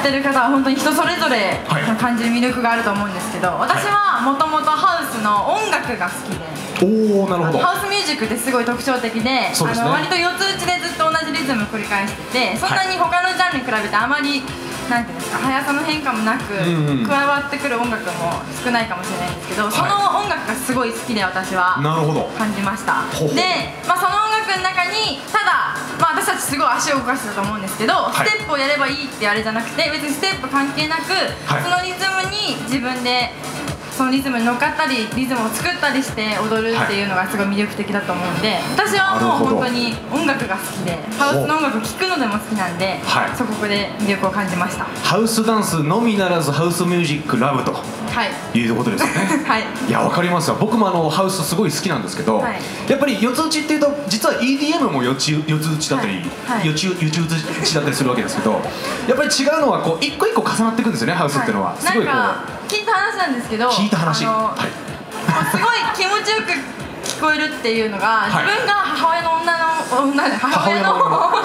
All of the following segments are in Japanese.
ってる方は本当に人それぞれ感じる魅力があると思うんですけど、私はもともとハウスの音楽が好きで、 おお、なるほど。 ハウスミュージックってすごい特徴的で、割と四つ打ちでずっと同じリズムを繰り返してて、そんなに他のジャンルに比べてあまりなんていうんですか、速さの変化もなく、加わってくる音楽も少ないかもしれないんですけど、その音楽がすごい好きで私は感じました。で、その音楽の中にただ、私たちすごい足を動かしてたと思うんですけど、ステップをやればいいってあれじゃなくて、別にステップ関係なく、そのリズムに自分でそのリズムに乗っかったりリズムを作ったりして踊るっていうのがすごい魅力的だと思うんで、私はもう本当に音楽が好きで、ハウスの音楽を聴くのでも好きなんで、そこで魅力を感じました。 ハウスダンスのみならずハウスミュージックラブということですよね。 はい、 いや、わかりますよ。僕もハウスすごい好きなんですけど、やっぱり四つ打ちっていうと実は EDM も四つ打ちだったり四つ打ちだったりするわけですけど、やっぱり違うのはこう一個一個重なっていくんですよね、ハウスっていうのは。すごいこう聞いた話なんですけど、 聞いた話、すごい気持ちよく聞こえるっていうのが、自分が母親の母親の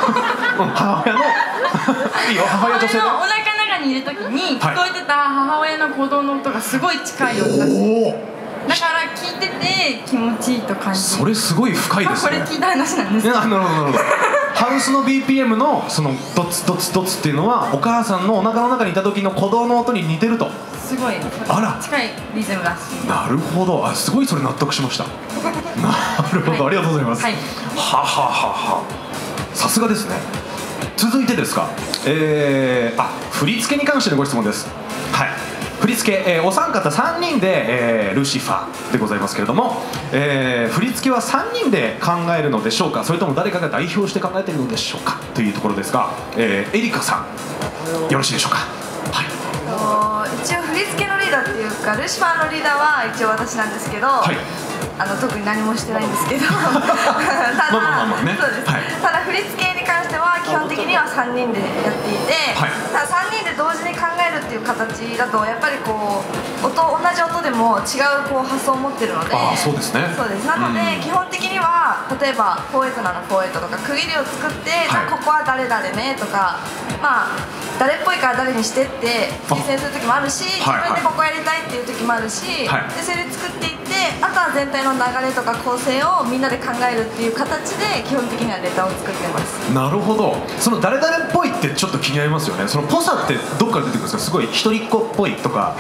いいよ、母親女性のお腹の中にいる時に聞こえてた母親の鼓動の音がすごい近い音だし、だから聞いてて気持ちいいと感じる。 それすごい深いですね。 これ聞いた話なんです。 なるほどなるほど。ハウスの BPM のそのドツドツドツっていうのはお母さんのお腹の中にいた時の鼓動の音に似てると。 すごい近いリズムだし。 なるほど。すごいそれ納得しました。なるほど、ありがとうございます。はははは。さすがですね。続いてですか。振り付けに関してのご質問です。はい。振り付け、お三方3人で、ルシファーでございますけれども、振り付けは3人で考えるのでしょうか、それとも誰かが代表して考えているのでしょうかというところですが、エリカさんよろしいでしょうか。はい、 一応振り付けのリーダーっていうかルシファーのリーダーは一応私なんですけど、特に何もしてないんですけどただ振り付けに関しては基本的には3人でやっていて、ただ3人で同時に考えるっていう形だとやっぱりこう同じ音でも違うこう発想を持ってるので、 そうですね。 そうです。なので基本的には例えば4-8なら4-8とか区切りを作って、ここは誰々ねとか、誰っぽいから誰にしてって推薦する時もあるし、自分でここやりたいっていう時もあるし、でそれで作っていって、あとは全体の流れとか構成をみんなで考えるっていう形で基本的にはネタを作ってます。 なるほど。その誰々っぽいってちょっと気になりますよね。そのぽさってどっから出てくるんですか。すごい一人っ子っぽいとか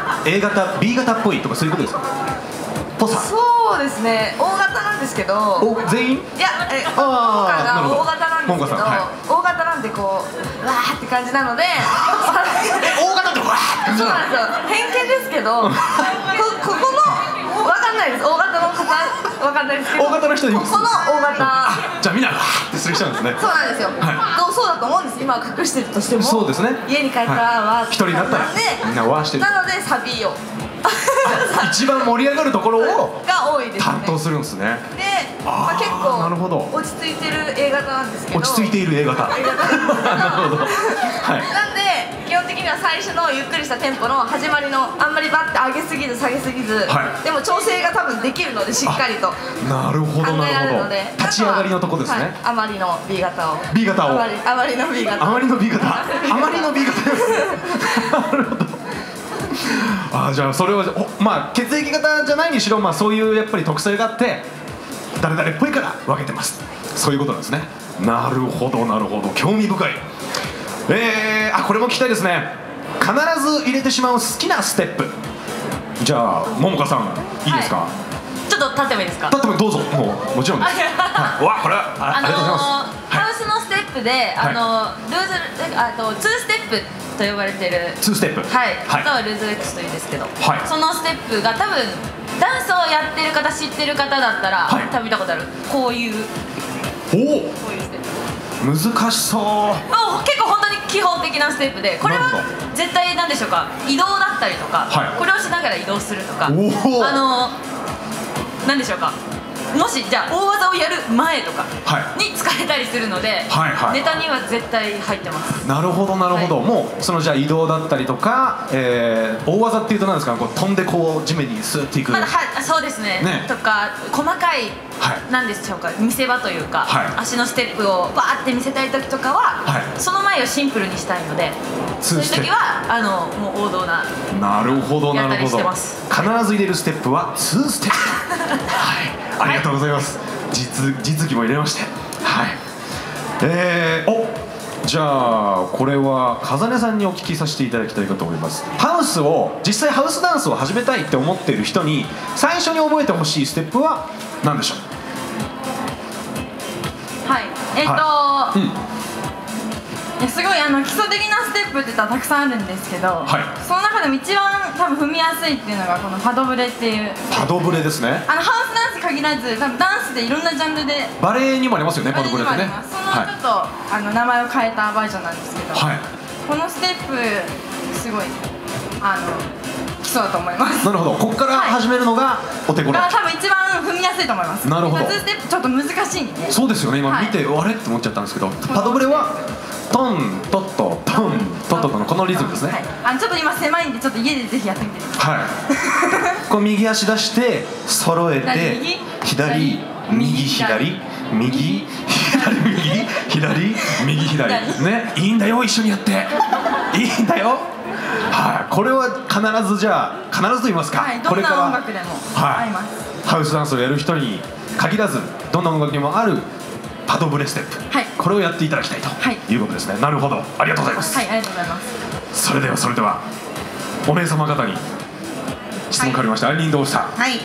A 型 B 型っぽいとかそういうことですか。ぽさ。 そうですね、大型なんですけど。 全員？ いや、今回が大型なんですけど、大型なんでこうわーって感じなので大型ってわーって感じなの。 そうなんですよ。偏見ですけどここのわかんないです。大型の方わかんないですけど、 大型の人います。 この大型じゃあみんなわーってする人なんですね。 そうなんですよ。そうだと思うんです。今は隠してるとしても、 そうですね。 家に帰ったらわーって一人になったらみんなわーしてる。 なのでサビを一番盛り上がるところをが多いですね。 担当するんですね。 で、結構落ち着いてる A 型なんですけど。 落ち着いている A 型。なるほど。 なんで基本的には最初のゆっくりしたテンポの始まりのあんまりバッて上げすぎず下げすぎず、でも調整が多分できるのでしっかりとなるほど考えられるので、 立ち上がりのとこですね。 あまりの B 型を。 B 型を。 あまりの B 型。 あまりの B 型。あまりの B 型です。なるほど。じゃあそれを血液型じゃないにしろ、そういうやっぱり特性があって誰々っぽいから分けてます。そういうことなんですね。なるほどなるほど、興味深い。これも聞きたいですね。必ず入れてしまう好きなステップ。じゃあももかさんいいですか。 ちょっと立ってもいいですか。 立ってもどうぞ。もちろんです。これはありがとうございます。 ハウスのステップでルーズ2ステップと呼ばれてる 2ステップ、 あとはルーズレックスというんですけど、そのステップが多分ダンスをやってる方知ってる方だったら多分見たことある。こういうステップ難しそう。 結構本当に基本的なステップで、これは絶対何でしょうか、移動だったりとか、これをしながら移動するとか、何でしょうか、 もしじゃあ大技をやる前とかに使えたりするので、ネタには絶対入ってます。 なるほどなるほど、もうそのじゃあ移動だったりとか、大技っていうと何ですか、こう飛んでこう地面にスーッていく、 そうですねとか細かい何でしょうか、見せ場というか、足のステップをバーって見せたい時とかは、その前をシンプルにしたいので、そういう時はもう王道なやったりしてます。 必ず入れるステップは2ステップありがとうございます。実技も入れまして、じゃあこれは風音さんにお聞きさせていただきたいかと思います。実際ハウスダンスを始めたいって思っている人に最初に覚えてほしいステップは何でしょう？ すごい基礎的なステップって言ったらたくさんあるんですけど、その中でも一番多分踏みやすいっていうのがこのパドブレっていう。 パドブレですね。 ハウスダンス限らず多分ダンスでいろんなジャンルで、 バレエにもありますよね、パドブレってね。 そのちょっと名前を変えたバージョンなんですけど、このステップすごい基礎だと思います。 なるほど、ここから始めるのがお手頃。 多分一番踏みやすいと思います。 なるほど。 2ステップちょっと難しいんで。 そうですよね、今見てあれって思っちゃったんですけど、パドブレはトントットトントットのこのリズムですね。 ちょっと今狭いんでちょっと家でぜひやってみてください。 こう右足出して揃えて左右左右左右左右左ね、いいんだよ、一緒にやっていいんだよ。これは必ず、じゃあ必ずと言いますか、 どんな音楽でも合います。 ハウスダンスをやる人に限らずどんな音楽にもあるパドブレステップ、これをやっていただきたいということですね。なるほど、ありがとうございます。 ありがとうございます。 それではお姉様方に質問変わりました。アイリン・ドースター、